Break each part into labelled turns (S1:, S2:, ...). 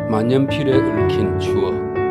S1: 만년필에 얽힌 추억.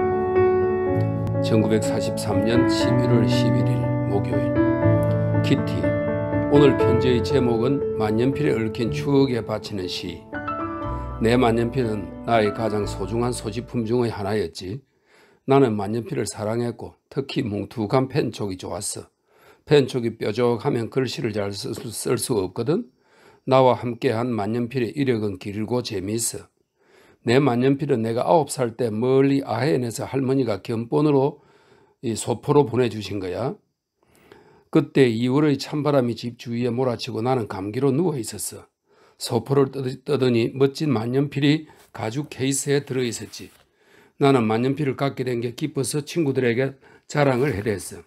S1: 1943년 11월 11일 목요일. 키티. 오늘 편지의 제목은 만년필에 얽힌 추억에 바치는 시. 내 만년필은 나의 가장 소중한 소지품 중의 하나였지. 나는 만년필을 사랑했고 특히 뭉툭한 펜촉이 좋았어. 펜촉이 뾰족하면 글씨를 잘 쓸 수 없거든. 나와 함께한 만년필의 이력은 길고 재미있어. 내 만년필은 내가 9살 때 멀리 아해안에서 할머니가 견본으로 소포로 보내주신 거야. 그때 2월의 찬바람이 집 주위에 몰아치고 나는 감기로 누워 있었어. 소포를 떠더니 멋진 만년필이 가죽 케이스에 들어있었지. 나는 만년필을 갖게 된 게 기뻐서 친구들에게 자랑을 해댔어.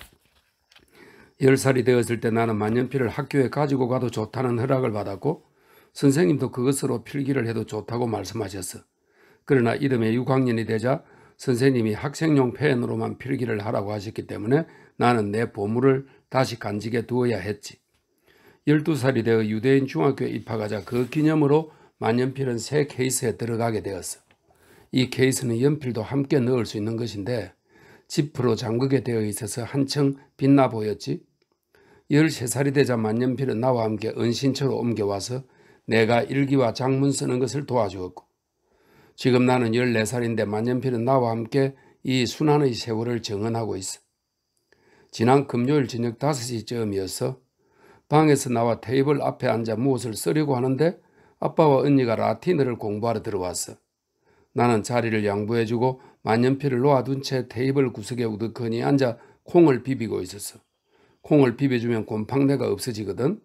S1: 10살이 되었을 때 나는 만년필을 학교에 가지고 가도 좋다는 허락을 받았고 선생님도 그것으로 필기를 해도 좋다고 말씀하셨어. 그러나 이듬해 6학년이 되자 선생님이 학생용 펜으로만 필기를 하라고 하셨기 때문에 나는 내 보물을 다시 간직해 두어야 했지. 12살이 되어 유대인 중학교에 입학하자 그 기념으로 만년필은 새 케이스에 들어가게 되었어. 이 케이스는 연필도 함께 넣을 수 있는 것인데 지프로 잠그게 되어 있어서 한층 빛나 보였지. 13살이 되자 만년필은 나와 함께 은신처로 옮겨와서 내가 일기와 장문 쓰는 것을 도와주었고, 지금 나는 14살인데 만년필은 나와 함께 이 순환의 세월을 정언하고 있어. 지난 금요일 저녁 5시쯤이었어. 방에서 나와 테이블 앞에 앉아 무엇을 쓰려고 하는데 아빠와 언니가 라틴어를 공부하러 들어왔어. 나는 자리를 양보해주고 만년필을 놓아둔 채 테이블 구석에 우두커니 앉아 콩을 비비고 있었어. 콩을 비벼주면 곰팡내가 없어지거든.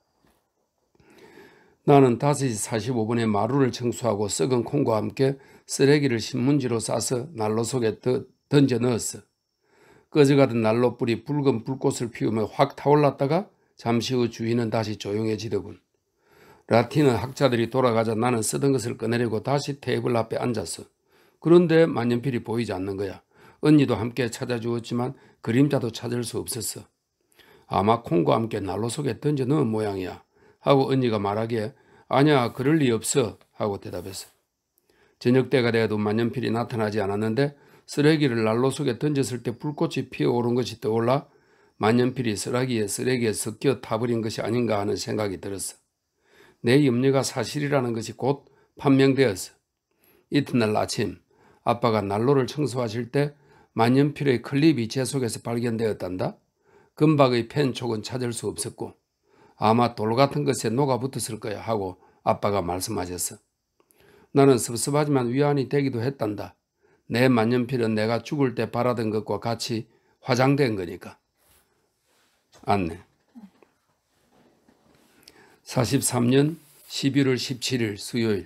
S1: 나는 5시 45분에 마루를 청소하고 썩은 콩과 함께 쓰레기를 신문지로 싸서 난로 속에 던져 넣었어. 꺼져가던 난로불이 붉은 불꽃을 피우며 확 타올랐다가 잠시 후 주위는 다시 조용해지더군. 라틴어 학자들이 돌아가자 나는 쓰던 것을 꺼내려고 다시 테이블 앞에 앉았어. 그런데 만년필이 보이지 않는 거야. 언니도 함께 찾아주었지만 그림자도 찾을 수 없었어. 아마 콩과 함께 난로 속에 던져 넣은 모양이야 하고 언니가 말하기에 아니야, 그럴 리 없어 하고 대답했어. 저녁 때가 되어도 만년필이 나타나지 않았는데 쓰레기를 난로 속에 던졌을 때 불꽃이 피어오른 것이 떠올라 만년필이 쓰레기에 섞여 타버린 것이 아닌가 하는 생각이 들었어. 내 염려가 사실이라는 것이 곧 판명되었어. 이튿날 아침 아빠가 난로를 청소하실 때 만년필의 클립이 제 속에서 발견되었단다. 금박의 펜촉은 찾을 수 없었고 아마 돌 같은 것에 녹아붙었을 거야 하고 아빠가 말씀하셨어. 나는 섭섭하지만 위안이 되기도 했단다. 내 만년필은 내가 죽을 때 바라던 것과 같이 화장된 거니까. 안내. 43년 11월 17일 수요일.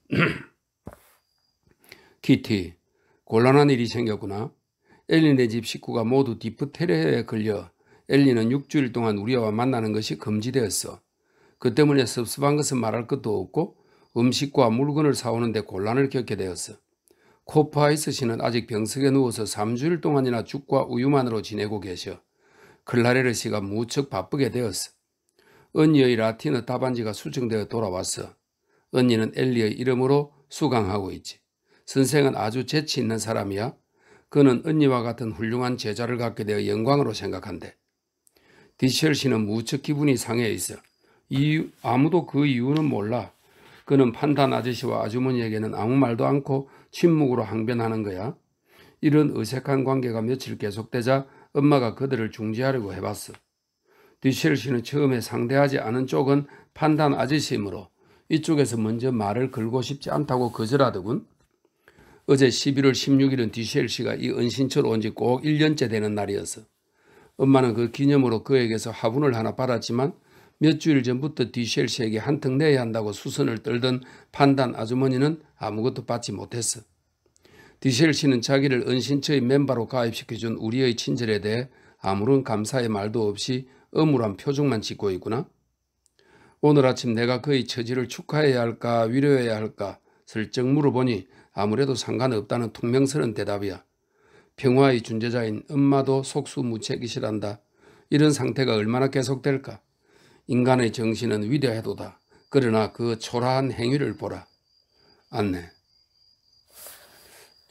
S1: 키티, 곤란한 일이 생겼구나. 엘리네 집 식구가 모두 디프테리아에 걸려 엘리는 6주일 동안 우리와 만나는 것이 금지되었어. 그 때문에 섭섭한 것은 말할 것도 없고 음식과 물건을 사오는데 곤란을 겪게 되었어. 코프하이스 씨는 아직 병석에 누워서 3주일 동안이나 죽과 우유만으로 지내고 계셔. 클라레르 씨가 무척 바쁘게 되었어. 언니의 라틴어 답안지가 수정되어 돌아왔어. 언니는 엘리의 이름으로 수강하고 있지. 선생은 아주 재치 있는 사람이야. 그는 언니와 같은 훌륭한 제자를 갖게 되어 영광으로 생각한대. 디셜 씨는 무척 기분이 상해 있어. 아무도 그 이유는 몰라. 그는 판단 아저씨와 아주머니에게는 아무 말도 않고 침묵으로 항변하는 거야. 이런 어색한 관계가 며칠 계속되자 엄마가 그들을 중지하려고 해봤어. 디셜 씨는 처음에 상대하지 않은 쪽은 판단 아저씨이므로 이쪽에서 먼저 말을 걸고 싶지 않다고 거절하더군. 어제 11월 16일은 디셸 씨가 이 은신처로 온 지 꼭 1년째 되는 날이었어. 엄마는 그 기념으로 그에게서 화분을 하나 받았지만 몇 주일 전부터 디셸 씨에게 한턱 내야 한다고 수선을 떨던 판단 아주머니는 아무것도 받지 못했어. 디셸 씨는 자기를 은신처의 멤버로 가입시켜준 우리의 친절에 대해 아무런 감사의 말도 없이 엄울한 표정만 짓고 있구나. 오늘 아침 내가 그의 처지를 축하해야 할까 위로해야 할까 슬쩍 물어보니 아무래도 상관없다는 퉁명스러운 대답이야. 평화의 존재자인 엄마도 속수무책이시란다. 이런 상태가 얼마나 계속될까. 인간의 정신은 위대해도다. 그러나 그 초라한 행위를 보라. 안내.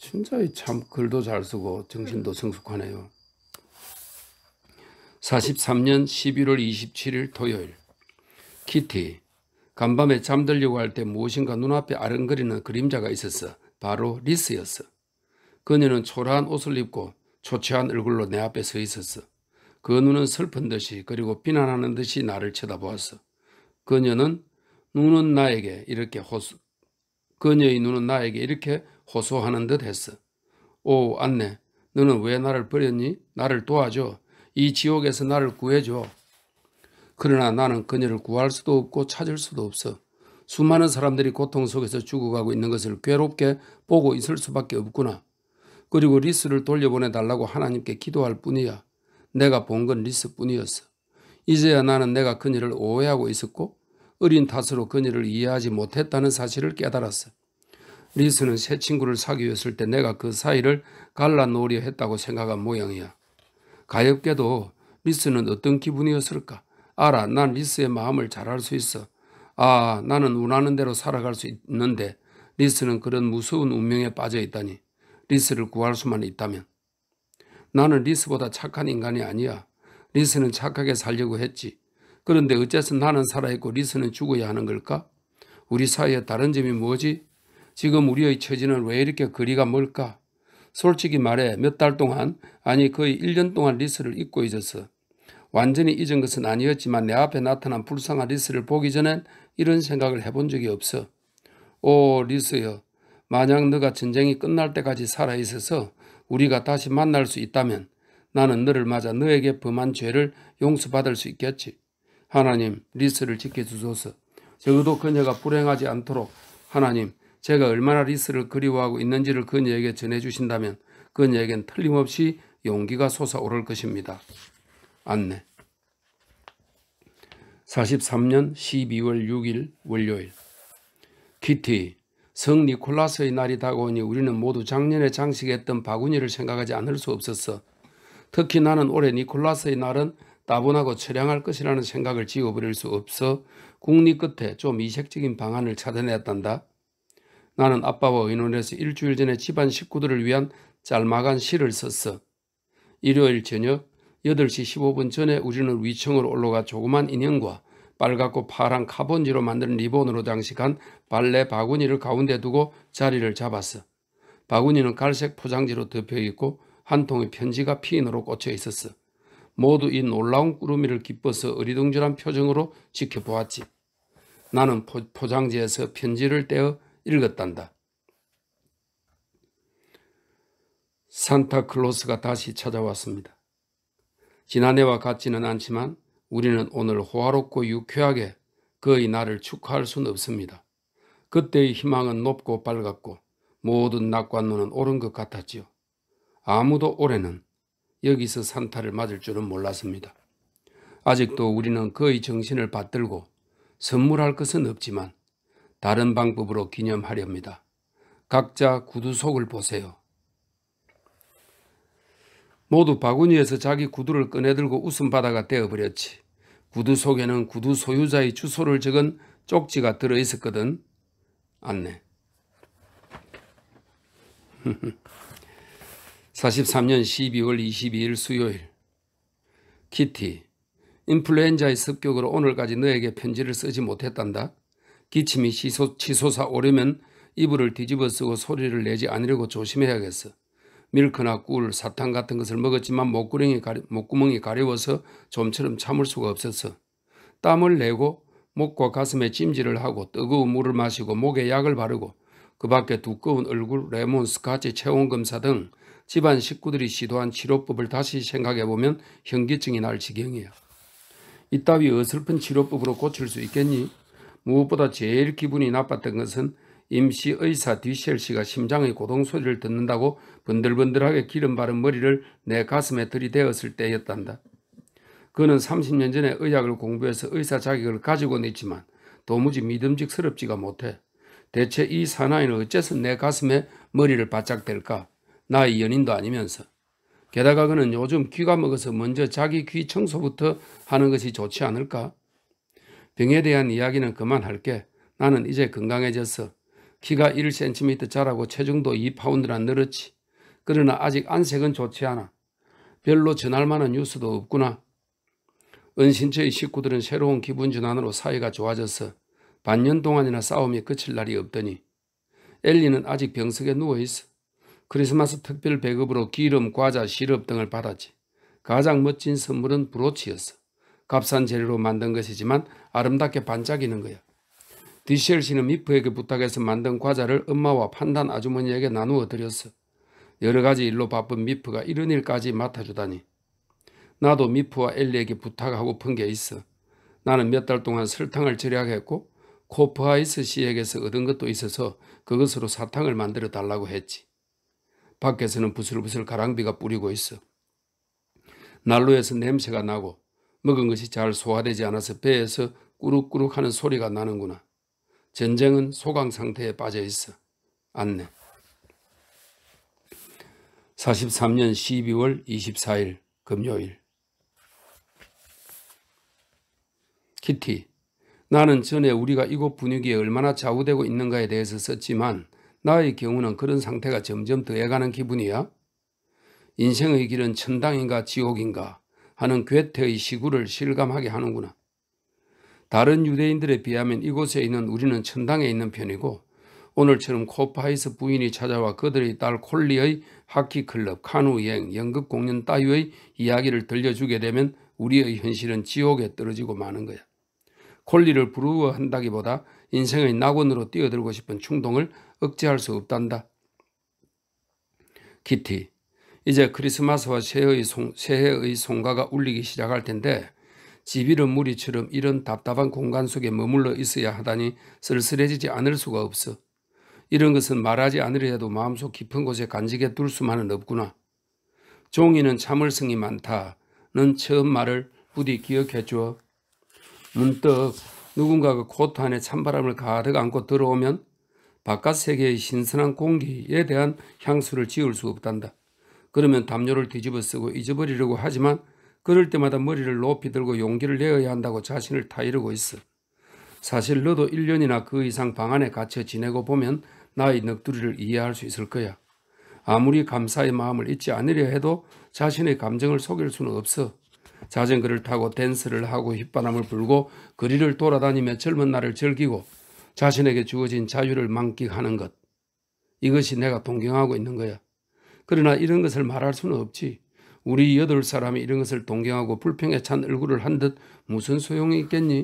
S1: 진짜 참 글도 잘 쓰고 정신도 성숙하네요. 43년 11월 27일 토요일. 키티. 간밤에 잠들려고 할 때 무엇인가 눈앞에 아른거리는 그림자가 있었어. 바로 리스였어. 그녀는 초라한 옷을 입고 초췌한 얼굴로 내 앞에 서 있었어. 그 눈은 슬픈 듯이 그리고 비난하는 듯이 나를 쳐다보았어. 그녀의 눈은 나에게 이렇게 호소하는 듯 했어. 오, 안내, 너는 왜 나를 버렸니? 나를 도와줘. 이 지옥에서 나를 구해줘. 그러나 나는 그녀를 구할 수도 없고 찾을 수도 없어. 수많은 사람들이 고통 속에서 죽어가고 있는 것을 괴롭게 보고 있을 수밖에 없구나. 그리고 리스를 돌려보내달라고 하나님께 기도할 뿐이야. 내가 본 건 리스뿐이었어. 이제야 나는 내가 그녀를 오해하고 있었고 어린 탓으로 그녀를 이해하지 못했다는 사실을 깨달았어. 리스는 새 친구를 사귀었을 때 내가 그 사이를 갈라놓으려 했다고 생각한 모양이야. 가엾게도 리스는 어떤 기분이었을까? 알아, 난 리스의 마음을 잘 알 수 있어. 아, 나는 원하는 대로 살아갈 수 있는데 리스는 그런 무서운 운명에 빠져 있다니. 리스를 구할 수만 있다면. 나는 리스보다 착한 인간이 아니야. 리스는 착하게 살려고 했지. 그런데 어째서 나는 살아있고 리스는 죽어야 하는 걸까? 우리 사이에 다른 점이 뭐지? 지금 우리의 처지는 왜 이렇게 거리가 멀까? 솔직히 말해 몇 달 동안, 아니 거의 1년 동안 리스를 잊고 있었어. 완전히 잊은 것은 아니었지만 내 앞에 나타난 불쌍한 리스를 보기 전엔 이런 생각을 해본 적이 없어. 오, 리스여, 만약 너가 전쟁이 끝날 때까지 살아있어서 우리가 다시 만날 수 있다면 나는 너를 맞아 너에게 범한 죄를 용서받을 수 있겠지. 하나님, 리스를 지켜주소서. 적어도 그녀가 불행하지 않도록 하나님, 제가 얼마나 리스를 그리워하고 있는지를 그녀에게 전해주신다면 그녀에겐 틀림없이 용기가 솟아오를 것입니다. 안내. 43년 12월 6일 월요일. 키티. 성 니콜라스의 날이 다가오니 우리는 모두 작년에 장식했던 바구니를 생각하지 않을 수 없었어. 특히 나는 올해 니콜라스의 날은 따분하고 처량할 것이라는 생각을 지워버릴 수 없어 국리 끝에 좀 이색적인 방안을 찾아냈단다. 나는 아빠와 의논해서 일주일 전에 집안 식구들을 위한 짤막한 시를 썼어. 일요일 저녁 8시 15분 전에 우리는 위층으로 올라가 조그만 인형과 빨갛고 파란 카본지로 만든 리본으로 장식한 발레 바구니를 가운데 두고 자리를 잡았어. 바구니는 갈색 포장지로 덮여 있고 한 통의 편지가 핀으로 꽂혀 있었어. 모두 이 놀라운 꾸러미를 기뻐서 어리둥절한 표정으로 지켜보았지. 나는 포장지에서 편지를 떼어 읽었단다. 산타클로스가 다시 찾아왔습니다. 지난해와 같지는 않지만 우리는 오늘 호화롭고 유쾌하게 그의 날을 축하할 수는 없습니다. 그때의 희망은 높고 밝았고 모든 낙관론은 옳은 것 같았지요. 아무도 올해는 여기서 산타를 맞을 줄은 몰랐습니다. 아직도 우리는 그의 정신을 받들고 선물할 것은 없지만 다른 방법으로 기념하렵니다. 각자 구두 속을 보세요. 모두 바구니에서 자기 구두를 꺼내들고 웃음바다가 되어버렸지. 구두 속에는 구두 소유자의 주소를 적은 쪽지가 들어있었거든. 안내. 43년 12월 22일 수요일. 키티. 인플루엔자의 습격으로 오늘까지 너에게 편지를 쓰지 못했단다. 기침이 치솟아 오려면 이불을 뒤집어 쓰고 소리를 내지 않으려고 조심해야겠어. 밀크나 꿀, 사탕 같은 것을 먹었지만 목구멍이 가려워서 좀처럼 참을 수가 없었어. 땀을 내고 목과 가슴에 찜질을 하고 뜨거운 물을 마시고 목에 약을 바르고 그 밖에 두꺼운 얼굴, 레몬, 스카치, 체온검사 등 집안 식구들이 시도한 치료법을 다시 생각해보면 현기증이 날 지경이야. 이따위 어설픈 치료법으로 고칠 수 있겠니? 무엇보다 제일 기분이 나빴던 것은 임시 의사 뒤셸 씨가 심장의 고동 소리를 듣는다고 번들번들하게 기름 바른 머리를 내 가슴에 들이대었을 때였단다. 그는 30년 전에 의학을 공부해서 의사 자격을 가지고는 있지만 도무지 믿음직스럽지가 못해. 대체 이 사나이는 어째서 내 가슴에 머리를 바짝 댈까? 나의 연인도 아니면서. 게다가 그는 요즘 귀가 먹어서 먼저 자기 귀 청소부터 하는 것이 좋지 않을까? 병에 대한 이야기는 그만할게. 나는 이제 건강해졌어. 키가 1cm 자라고 체중도 2파운드나 늘었지. 그러나 아직 안색은 좋지 않아. 별로 전할 만한 뉴스도 없구나. 은신처의 식구들은 새로운 기분 전환으로 사이가 좋아졌어. 반년 동안이나 싸움이 그칠 날이 없더니. 엘리는 아직 병석에 누워있어. 크리스마스 특별 배급으로 기름, 과자, 시럽 등을 받았지. 가장 멋진 선물은 브로치였어. 값싼 재료로 만든 것이지만 아름답게 반짝이는 거야. 디셸 씨는 미프에게 부탁해서 만든 과자를 엄마와 판단 아주머니에게 나누어 드렸어. 여러 가지 일로 바쁜 미프가 이런 일까지 맡아주다니. 나도 미프와 엘리에게 부탁하고픈 게 있어. 나는 몇 달 동안 설탕을 절약했고 코프하이스 씨에게서 얻은 것도 있어서 그것으로 사탕을 만들어 달라고 했지. 밖에서는 부슬부슬 가랑비가 뿌리고 있어. 난로에서 냄새가 나고 먹은 것이 잘 소화되지 않아서 배에서 꾸룩꾸룩 하는 소리가 나는구나. 전쟁은 소강 상태에 빠져 있어. 안내. 43년 12월 24일 금요일. 키티. 나는 전에 우리가 이곳 분위기에 얼마나 좌우되고 있는가에 대해서 썼지만 나의 경우는 그런 상태가 점점 더해가는 기분이야. 인생의 길은 천당인가 지옥인가 하는 괴테의 시구를 실감하게 하는구나. 다른 유대인들에 비하면 이곳에 있는 우리는 천당에 있는 편이고 오늘처럼 코프하이스 부인이 찾아와 그들의 딸 콜리의 하키클럽, 카누여행, 연극 공연 따위의 이야기를 들려주게 되면 우리의 현실은 지옥에 떨어지고 마는 거야. 콜리를 부러워한다기보다 인생의 낙원으로 뛰어들고 싶은 충동을 억제할 수 없단다. 키티. 이제 크리스마스와 새해의 송가가 울리기 시작할 텐데 집 잃은 무리처럼 이런 답답한 공간 속에 머물러 있어야 하다니 쓸쓸해지지 않을 수가 없어. 이런 것은 말하지 않으려 해도 마음속 깊은 곳에 간직해 둘 수만은 없구나. 종이는 참을성이 많다는 처음 말을 부디 기억해 주어. 문득 누군가가 코트 안에 찬바람을 가득 안고 들어오면 바깥 세계의 신선한 공기에 대한 향수를 지울 수 없단다. 그러면 담요를 뒤집어 쓰고 잊어버리려고 하지만 그럴 때마다 머리를 높이 들고 용기를 내어야 한다고 자신을 타이르고 있어. 사실 너도 1년이나 그 이상 방 안에 갇혀 지내고 보면 나의 넋두리를 이해할 수 있을 거야. 아무리 감사의 마음을 잊지 않으려 해도 자신의 감정을 속일 수는 없어. 자전거를 타고 댄스를 하고 휘바람을 불고 거리를 돌아다니며 젊은 날을 즐기고 자신에게 주어진 자유를 만끽하는 것. 이것이 내가 동경하고 있는 거야. 그러나 이런 것을 말할 수는 없지. 우리 8사람이 이런 것을 동경하고 불평에 찬 얼굴을 한 듯 무슨 소용이 있겠니?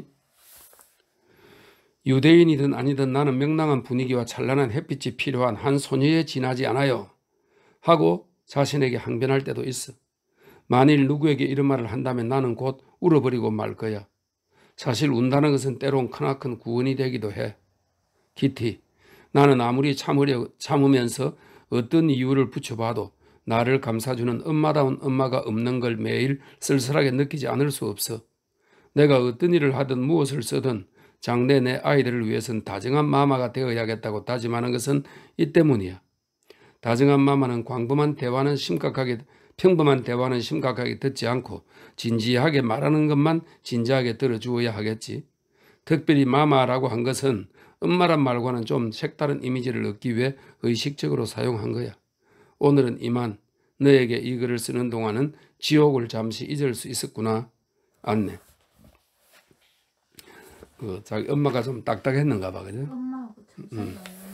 S1: 유대인이든 아니든 나는 명랑한 분위기와 찬란한 햇빛이 필요한 한 소녀에 지나지 않아요. 하고 자신에게 항변할 때도 있어. 만일 누구에게 이런 말을 한다면 나는 곧 울어버리고 말 거야. 사실 운다는 것은 때론 크나큰 구원이 되기도 해. 키티. 나는 아무리 참으면서 어떤 이유를 붙여봐도 나를 감싸주는 엄마다운 엄마가 없는 걸 매일 쓸쓸하게 느끼지 않을 수 없어. 내가 어떤 일을 하든 무엇을 쓰든 장래 내 아이들을 위해선 다정한 마마가 되어야겠다고 다짐하는 것은 이 때문이야. 다정한 마마는 평범한 대화는 심각하게 듣지 않고 진지하게 말하는 것만 진지하게 들어주어야 하겠지. 특별히 마마라고 한 것은 엄마란 말과는 좀 색다른 이미지를 얻기 위해 의식적으로 사용한 거야. 오늘은 이만. 너에게 이 글을 쓰는 동안은 지옥을 잠시 잊을 수 있었구나. 안내. 자기 엄마가 좀 딱딱했는가 봐, 그죠?
S2: 엄마하고 참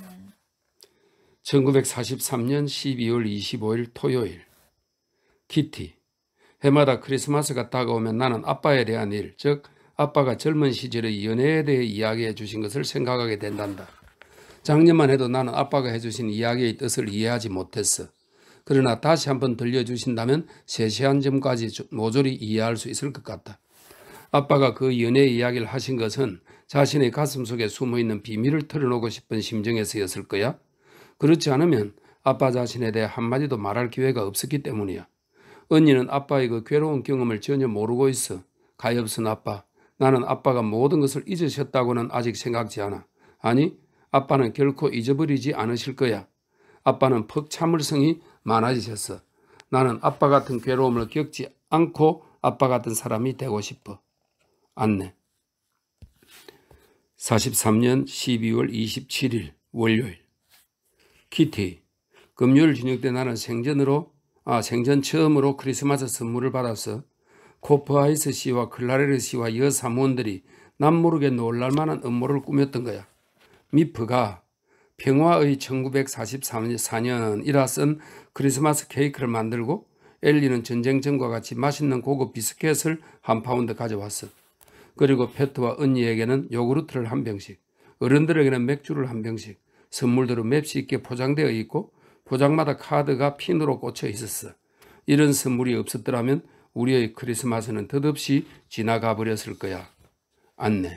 S1: 1943년 12월 25일 토요일. 키티. 해마다 크리스마스가 다가오면 나는 아빠에 대한 일, 즉 아빠가 젊은 시절의 연애에 대해 이야기해 주신 것을 생각하게 된단다. 작년만 해도 나는 아빠가 해주신 이야기의 뜻을 이해하지 못했어. 그러나 다시 한번 들려주신다면 세세한 점까지 모조리 이해할 수 있을 것 같다. 아빠가 그 연애 이야기를 하신 것은 자신의 가슴 속에 숨어있는 비밀을 털어놓고 싶은 심정에서였을 거야. 그렇지 않으면 아빠 자신에 대해 한마디도 말할 기회가 없었기 때문이야. 언니는 아빠의 그 괴로운 경험을 전혀 모르고 있어. 가엾은 아빠. 나는 아빠가 모든 것을 잊으셨다고는 아직 생각지 않아. 아니, 아빠는 결코 잊어버리지 않으실 거야. 아빠는 퍽 참을성이 많아지셨어. 나는 아빠 같은 괴로움을 겪지 않고 아빠 같은 사람이 되고 싶어. 안내. 43년 12월 27일 월요일. 키티. 금요일 저녁 때 나는 생전 처음으로 크리스마스 선물을 받았어. 코프하이스 씨와 클라레르 씨와 여 사무원들이 남 모르게 놀랄만한 음모를 꾸몄던 거야. 미프가 평화의 1944년이라 쓴 크리스마스 케이크를 만들고 엘리는 전쟁 전과 같이 맛있는 고급 비스켓을 한 파운드 가져왔어. 그리고 패트와 언니에게는 요구르트를 한 병씩, 어른들에게는 맥주를 한 병씩, 선물들은 맵시 있게 포장되어 있고 포장마다 카드가 핀으로 꽂혀 있었어. 이런 선물이 없었더라면 우리의 크리스마스는 덧없이 지나가 버렸을 거야. 안내.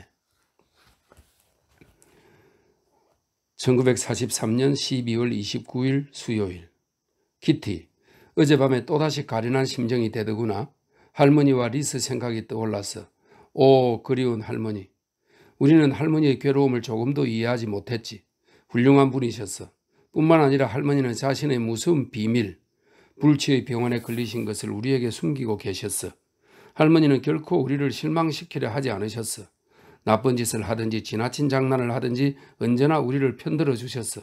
S1: 1943년 12월 29일 수요일. 키티. 어젯밤에 또다시 가련한 심정이 되더구나. 할머니와 리스 생각이 떠올랐어. 오, 그리운 할머니. 우리는 할머니의 괴로움을 조금도 이해하지 못했지. 훌륭한 분이셨어. 뿐만 아니라 할머니는 자신의 무서운 비밀, 불치의 병원에 걸리신 것을 우리에게 숨기고 계셨어. 할머니는 결코 우리를 실망시키려 하지 않으셨어. 나쁜 짓을 하든지 지나친 장난을 하든지 언제나 우리를 편들어 주셨어.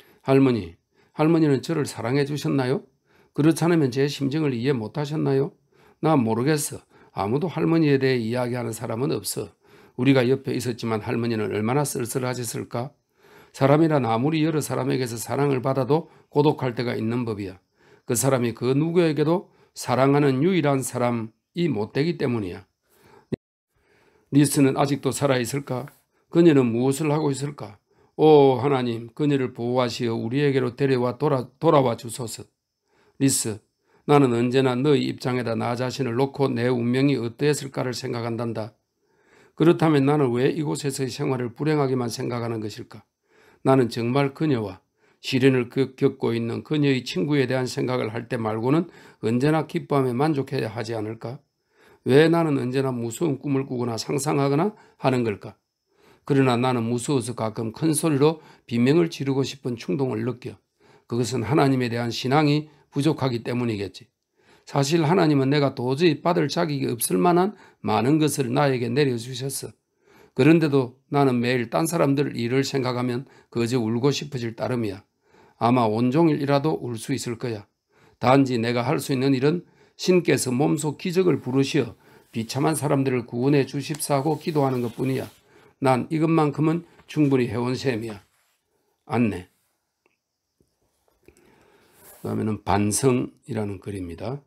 S1: 할머니는 저를 사랑해 주셨나요? 그렇지 않으면 제 심정을 이해 못 하셨나요? 나 모르겠어. 아무도 할머니에 대해 이야기하는 사람은 없어. 우리가 옆에 있었지만 할머니는 얼마나 쓸쓸하셨을까? 사람이란 아무리 여러 사람에게서 사랑을 받아도 고독할 때가 있는 법이야. 그 사람이 그 누구에게도 사랑하는 유일한 사람이 못 되기 때문이야. 리스는 아직도 살아있을까? 그녀는 무엇을 하고 있을까? 오 하나님, 그녀를 보호하시어 우리에게로 데려와 돌아와 주소서. 리스, 나는 언제나 너의 입장에다 나 자신을 놓고 내 운명이 어떠했을까를 생각한단다. 그렇다면 나는 왜 이곳에서의 생활을 불행하게만 생각하는 것일까? 나는 정말 그녀와 시련을 겪고 있는 그녀의 친구에 대한 생각을 할 때 말고는 언제나 기뻐하며 만족해야 하지 않을까? 왜 나는 언제나 무서운 꿈을 꾸거나 상상하거나 하는 걸까? 그러나 나는 무서워서 가끔 큰 소리로 비명을 지르고 싶은 충동을 느껴. 그것은 하나님에 대한 신앙이 부족하기 때문이겠지. 사실 하나님은 내가 도저히 받을 자격이 없을 만한 많은 것을 나에게 내려주셨어. 그런데도 나는 매일 딴 사람들 일을 생각하면 그저 울고 싶어질 따름이야. 아마 온종일이라도 울 수 있을 거야. 단지 내가 할 수 있는 일은 신께서 몸소 기적을 부르시어 비참한 사람들을 구원해 주십사고 기도하는 것뿐이야. 난 이것만큼은 충분히 해온 셈이야. 안내. 그다음에는 반성이라는 글입니다.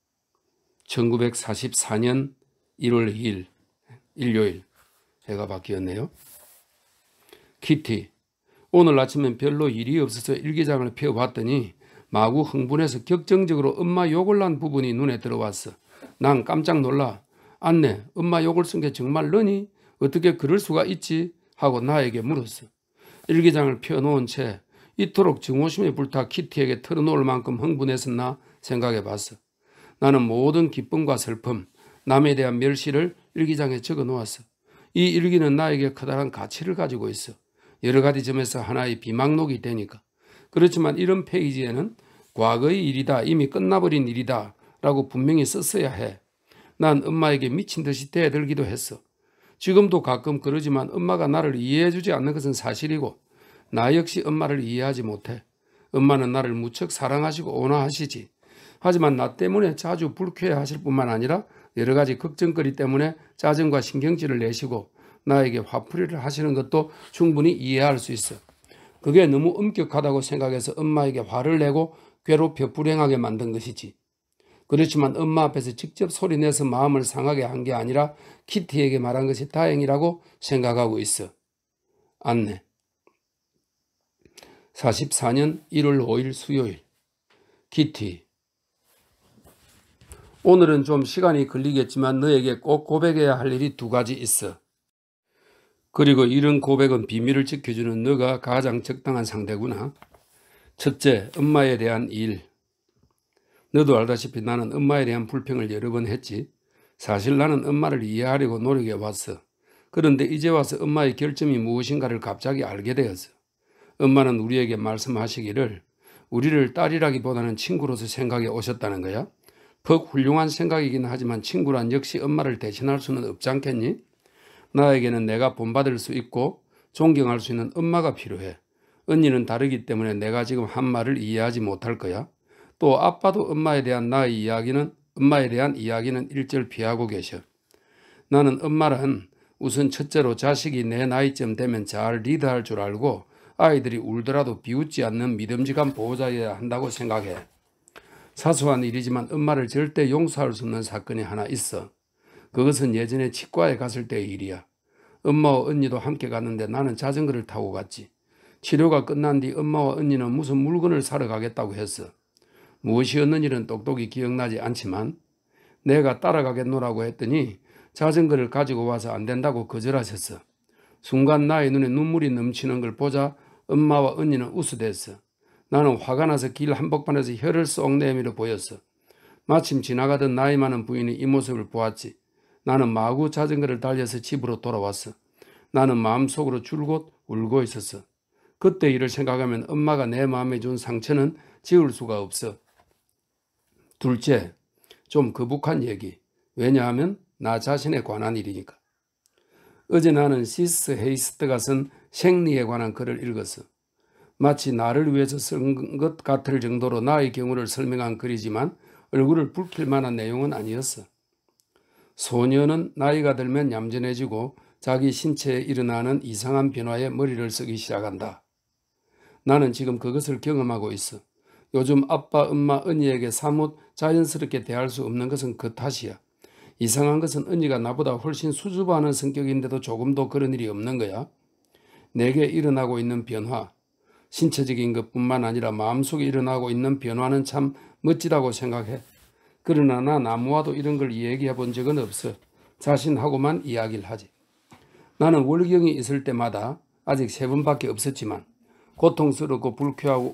S1: 1944년 1월 2일 일요일. 해가 바뀌었네요. 키티. 오늘 아침엔 별로 일이 없어서 일기장을 펴봤더니 마구 흥분해서 격정적으로 엄마 욕을 한 부분이 눈에 들어왔어. 난 깜짝 놀라. 안내, 엄마 욕을 쓴 게 정말 너니? 어떻게 그럴 수가 있지? 하고 나에게 물었어. 일기장을 펴놓은 채 이토록 증오심에 불타 키티에게 털어놓을 만큼 흥분했었나 생각해봤어. 나는 모든 기쁨과 슬픔, 남에 대한 멸시를 일기장에 적어놓았어. 이 일기는 나에게 커다란 가치를 가지고 있어. 여러 가지 점에서 하나의 비망록이 되니까. 그렇지만 이런 페이지에는 과거의 일이다, 이미 끝나버린 일이다 라고 분명히 썼어야 해. 난 엄마에게 미친 듯이 대들기도 했어. 지금도 가끔 그러지만 엄마가 나를 이해해주지 않는 것은 사실이고 나 역시 엄마를 이해하지 못해. 엄마는 나를 무척 사랑하시고 온화하시지. 하지만 나 때문에 자주 불쾌해하실 뿐만 아니라 여러 가지 걱정거리 때문에 짜증과 신경질을 내시고 나에게 화풀이를 하시는 것도 충분히 이해할 수 있어. 그게 너무 엄격하다고 생각해서 엄마에게 화를 내고 괴롭혀 불행하게 만든 것이지. 그렇지만 엄마 앞에서 직접 소리내서 마음을 상하게 한 게 아니라 키티에게 말한 것이 다행이라고 생각하고 있어. 안내. 44년 1월 5일 수요일. 키티. 오늘은 좀 시간이 걸리겠지만 너에게 꼭 고백해야 할 일이 두 가지 있어. 그리고 이런 고백은 비밀을 지켜주는 너가 가장 적당한 상대구나. 첫째, 엄마에 대한 일. 너도 알다시피 나는 엄마에 대한 불평을 여러 번 했지. 사실 나는 엄마를 이해하려고 노력해왔어. 그런데 이제 와서 엄마의 결점이 무엇인가를 갑자기 알게 되었어. 엄마는 우리에게 말씀하시기를 우리를 딸이라기보다는 친구로서 생각해 오셨다는 거야. 퍽 훌륭한 생각이긴 하지만 친구란 역시 엄마를 대신할 수는 없지 않겠니? 나에게는 내가 본받을 수 있고 존경할 수 있는 엄마가 필요해. 언니는 다르기 때문에 내가 지금 한 말을 이해하지 못할 거야. 또 아빠도 엄마에 대한 이야기는 일절 피하고 계셔. 나는 엄마란 우선 첫째로 자식이 내 나이쯤 되면 잘 리드할 줄 알고 아이들이 울더라도 비웃지 않는 믿음직한 보호자여야 한다고 생각해. 사소한 일이지만 엄마를 절대 용서할 수 없는 사건이 하나 있어. 그것은 예전에 치과에 갔을 때의 일이야. 엄마와 언니도 함께 갔는데 나는 자전거를 타고 갔지. 치료가 끝난 뒤 엄마와 언니는 무슨 물건을 사러 가겠다고 했어. 무엇이었는 일은 똑똑히 기억나지 않지만 내가 따라가겠노라고 했더니 자전거를 가지고 와서 안 된다고 거절하셨어. 순간 나의 눈에 눈물이 넘치는 걸 보자 엄마와 언니는 웃어댔어. 나는 화가 나서 길 한복판에서 혀를 쏙 내밀어 보였어. 마침 지나가던 나이 많은 부인이 이 모습을 보았지. 나는 마구 자전거를 달려서 집으로 돌아왔어. 나는 마음속으로 줄곧 울고 있었어. 그때 일을 생각하면 엄마가 내 마음에 준 상처는 지울 수가 없어. 둘째, 좀 거북한 얘기. 왜냐하면 나 자신에 관한 일이니까. 어제 나는 시스 헤이스트가 쓴 생리에 관한 글을 읽었어. 마치 나를 위해서 쓴 것 같을 정도로 나의 경우를 설명한 글이지만 얼굴을 붉힐 만한 내용은 아니었어. 소녀는 나이가 들면 얌전해지고 자기 신체에 일어나는 이상한 변화에 머리를 쓰기 시작한다. 나는 지금 그것을 경험하고 있어. 요즘 아빠, 엄마, 언니에게 사뭇 자연스럽게 대할 수 없는 것은 그 탓이야. 이상한 것은 언니가 나보다 훨씬 수줍어하는 성격인데도 조금도 그런 일이 없는 거야. 내게 일어나고 있는 변화, 신체적인 것뿐만 아니라 마음속에 일어나고 있는 변화는 참 멋지다고 생각해. 그러나 나 나무와도 이런 걸 얘기해 본 적은 없어. 자신하고만 이야기를 하지. 나는 월경이 있을 때마다 아직 3번밖에 없었지만 고통스럽고 불쾌하고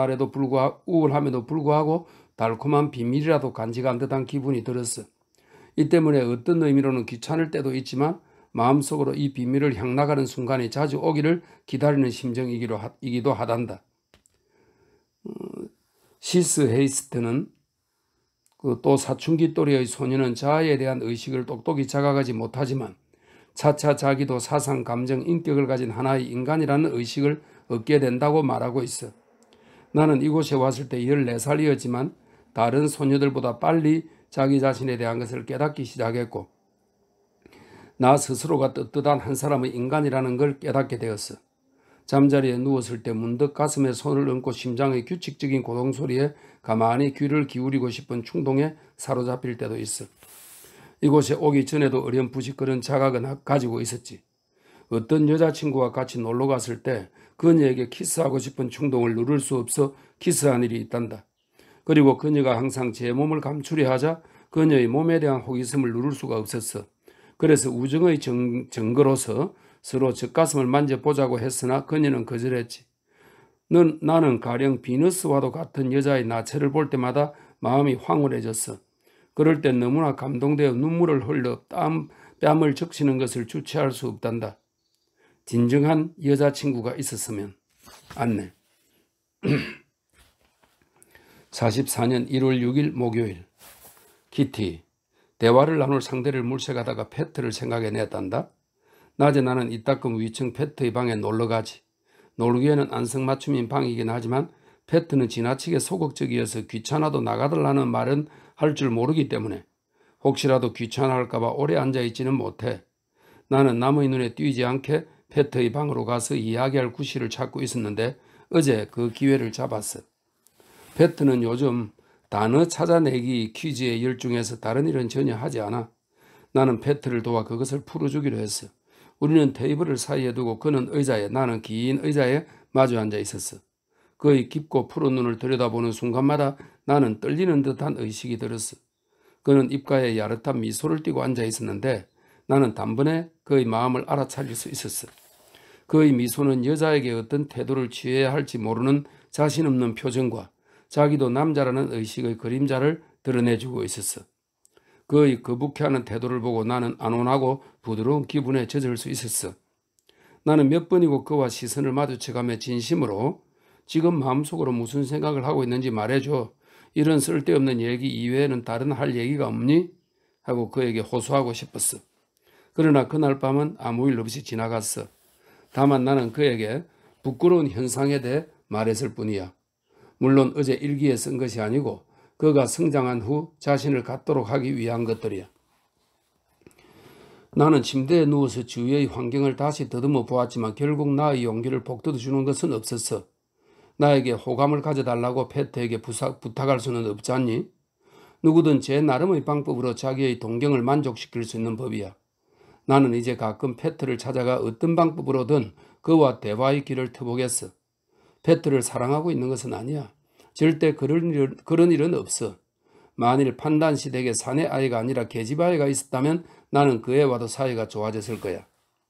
S1: 우울함에도 불구하고 달콤한 비밀이라도 간직한 듯한 기분이 들었어. 이 때문에 어떤 의미로는 귀찮을 때도 있지만 마음속으로 이 비밀을 향나가는 순간이 자주 오기를 기다리는 심정이기도 하단다. 시스 헤이스트는 또 사춘기 또래의 소녀는 자아에 대한 의식을 똑똑히 자각하지 못하지만 차차 자기도 사상, 감정, 인격을 가진 하나의 인간이라는 의식을 얻게 된다고 말하고 있어. 나는 이곳에 왔을 때 14살이었지만 다른 소녀들보다 빨리 자기 자신에 대한 것을 깨닫기 시작했고 나 스스로가 떳떳한 한 사람의 인간이라는 걸 깨닫게 되었어. 잠자리에 누웠을 때 문득 가슴에 손을 얹고 심장의 규칙적인 고동소리에 가만히 귀를 기울이고 싶은 충동에 사로잡힐 때도 있어. 이곳에 오기 전에도 어렴풋이 그런 자각은 가지고 있었지. 어떤 여자친구와 같이 놀러 갔을 때 그녀에게 키스하고 싶은 충동을 누를 수 없어 키스한 일이 있단다. 그리고 그녀가 항상 제 몸을 감추려 하자 그녀의 몸에 대한 호기심을 누를 수가 없었어. 그래서 우정의 증거로서 서로 젖가슴을 만져보자고 했으나 그녀는 거절했지. 나는 가령 비너스와도 같은 여자의 나체를 볼 때마다 마음이 황홀해졌어. 그럴 땐 너무나 감동되어 눈물을 흘려 뺨을 적시는 것을 주체할 수 없단다. 진정한 여자친구가 있었으면. 안내. 44년 1월 6일 목요일. 키티. 대화를 나눌 상대를 물색하다가 패트를 생각해냈단다. 낮에 나는 이따금 위층 패트의 방에 놀러가지. 놀기에는 안성맞춤인 방이긴 하지만 패트는 지나치게 소극적이어서 귀찮아도 나가달라는 말은 할 줄 모르기 때문에 혹시라도 귀찮아할까봐 오래 앉아있지는 못해. 나는 남의 눈에 띄지 않게 패트의 방으로 가서 이야기할 구실을 찾고 있었는데 어제 그 기회를 잡았어. 패트는 요즘 단어 찾아내기 퀴즈에 열중해서 다른 일은 전혀 하지 않아. 나는 패트를 도와 그것을 풀어주기로 했어. 우리는 테이블을 사이에 두고 그는 의자에 나는 긴 의자에 마주 앉아 있었어. 그의 깊고 푸른 눈을 들여다보는 순간마다 나는 떨리는 듯한 의식이 들었어. 그는 입가에 야릇한 미소를 띠고 앉아 있었는데 나는 단번에 그의 마음을 알아차릴 수 있었어. 그의 미소는 여자에게 어떤 태도를 취해야 할지 모르는 자신 없는 표정과 자기도 남자라는 의식의 그림자를 드러내주고 있었어. 그의 거북해하는 태도를 보고 나는 안온하고 부드러운 기분에 젖을 수 있었어. 나는 몇 번이고 그와 시선을 마주쳐가며 진심으로 지금 마음속으로 무슨 생각을 하고 있는지 말해줘. 이런 쓸데없는 얘기 이외에는 다른 할 얘기가 없니? 하고 그에게 호소하고 싶었어. 그러나 그날 밤은 아무 일 없이 지나갔어. 다만 나는 그에게 부끄러운 현상에 대해 말했을 뿐이야. 물론 어제 일기에 쓴 것이 아니고 그가 성장한 후 자신을 갖도록 하기 위한 것들이야. 나는 침대에 누워서 주위의 환경을 다시 더듬어 보았지만 결국 나의 용기를 복돋워 주는 것은 없었어. 나에게 호감을 가져달라고 패트에게 부탁할 수는 없지 않니? 누구든 제 나름의 방법으로 자기의 동경을 만족시킬 수 있는 법이야. 나는 이제 가끔 패트를 찾아가 어떤 방법으로든 그와 대화의 길을 터보겠어. 패트를 사랑하고 있는 것은 아니야. 절대 그런 일은 없어. 만일 판단시 댁에 사내 아이가 아니라 계집아이가 있었다면 나는 그 애와도 사이가 좋아졌을 거야.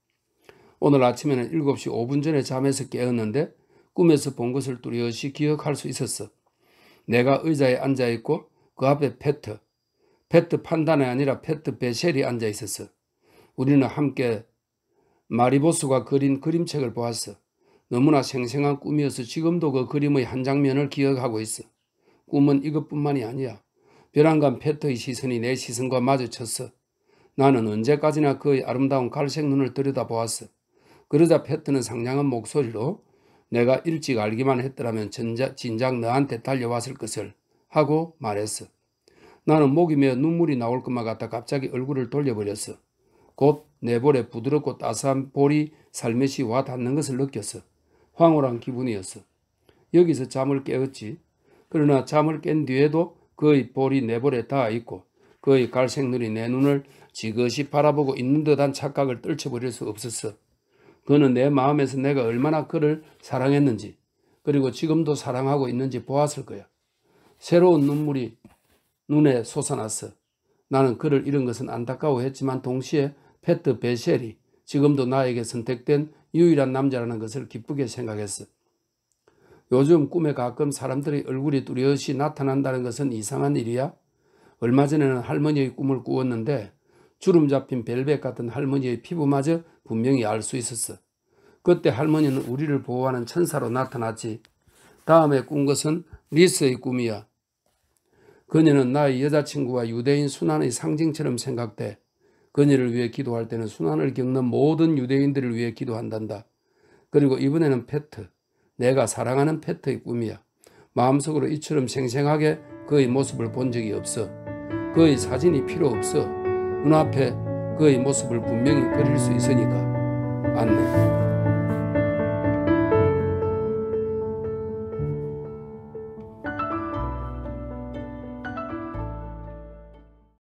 S1: 오늘 아침에는 7시 5분 전에 잠에서 깨었는데 꿈에서 본 것을 뚜렷이 기억할 수 있었어. 내가 의자에 앉아있고 그 앞에 패트 판단이 아니라 패트 베셸이 앉아있었어. 우리는 함께 마리보스가 그린 그림책을 보았어. 너무나 생생한 꿈이어서 지금도 그 그림의 한 장면을 기억하고 있어. 꿈은 이것뿐만이 아니야. 벼랑간 패트의 시선이 내 시선과 마주쳤어. 나는 언제까지나 그의 아름다운 갈색 눈을 들여다보았어. 그러자 패트는 상냥한 목소리로 내가 일찍 알기만 했더라면 진작 너한테 달려왔을 것을 하고 말했어. 나는 목이 메어 눈물이 나올 것만 같아 갑자기 얼굴을 돌려버렸어. 곧 내 볼에 부드럽고 따스한 볼이 살며시 와 닿는 것을 느꼈어. 황홀한 기분이었어. 여기서 잠을 깨었지. 그러나 잠을 깬 뒤에도 그의 볼이 내 볼에 닿아 있고 그의 갈색 눈이 내 눈을 지그시 바라보고 있는 듯한 착각을 떨쳐버릴 수 없었어. 그는 내 마음에서 내가 얼마나 그를 사랑했는지 그리고 지금도 사랑하고 있는지 보았을 거야. 새로운 눈물이 눈에 솟아났어. 나는 그를 잃은 것은 안타까워했지만 동시에 패트 베셸이 지금도 나에게 선택된 유일한 남자라는 것을 기쁘게 생각했어. 요즘 꿈에 가끔 사람들의 얼굴이 뚜렷이 나타난다는 것은 이상한 일이야? 얼마 전에는 할머니의 꿈을 꾸었는데 주름 잡힌 벨벳 같은 할머니의 피부마저 분명히 알 수 있었어. 그때 할머니는 우리를 보호하는 천사로 나타났지. 다음에 꾼 것은 리스의 꿈이야. 그녀는 나의 여자친구와 유대인 순환의 상징처럼 생각돼. 그녀를 위해 기도할 때는 순환을 겪는 모든 유대인들을 위해 기도한단다. 그리고 이번에는 패트, 내가 사랑하는 패트의 꿈이야. 마음속으로 이처럼 생생하게 그의 모습을 본 적이 없어. 그의 사진이 필요 없어. 눈앞에 그의 모습을 분명히 그릴 수 있으니까. 안내.